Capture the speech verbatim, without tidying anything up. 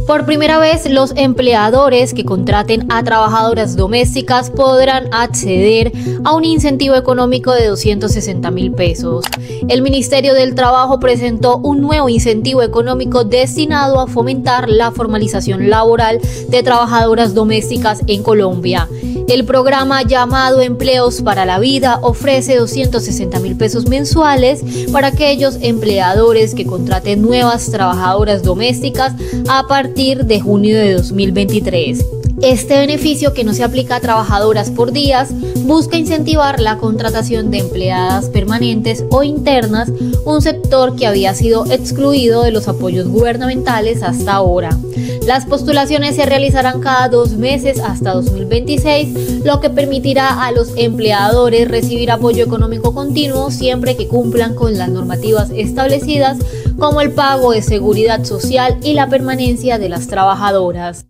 Por primera vez, los empleadores que contraten a trabajadoras domésticas podrán acceder a un incentivo económico de doscientos sesenta mil pesos. El Ministerio del Trabajo presentó un nuevo incentivo económico destinado a fomentar la formalización laboral de trabajadoras domésticas en Colombia. El programa llamado Empleos para la Vida ofrece doscientos sesenta mil pesos mensuales para aquellos empleadores que contraten nuevas trabajadoras domésticas a partir de junio de dos mil veintitrés. Este beneficio, que no se aplica a trabajadoras por días, busca incentivar la contratación de empleadas permanentes o internas, un sector que había sido excluido de los apoyos gubernamentales hasta ahora. Las postulaciones se realizarán cada dos meses hasta dos mil veintiséis, lo que permitirá a los empleadores recibir apoyo económico continuo siempre que cumplan con las normativas establecidas, como el pago de seguridad social y la permanencia de las trabajadoras.